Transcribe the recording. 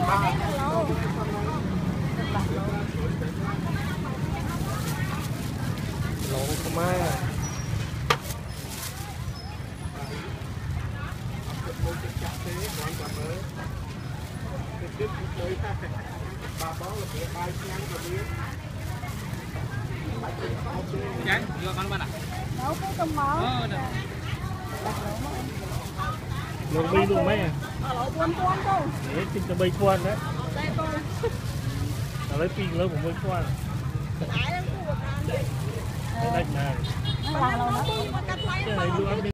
lẩu khmer vô con bạn ạ. Nấu cái tôm mỡ. lẩu bi luôn mấy à? Lẩu tuôn đâu. Đấy, thịt là bay tuôn đấy. Lấy pin lớn của mình tuôn. Cái này này. Nó làm lâu lắm. Cái này luôn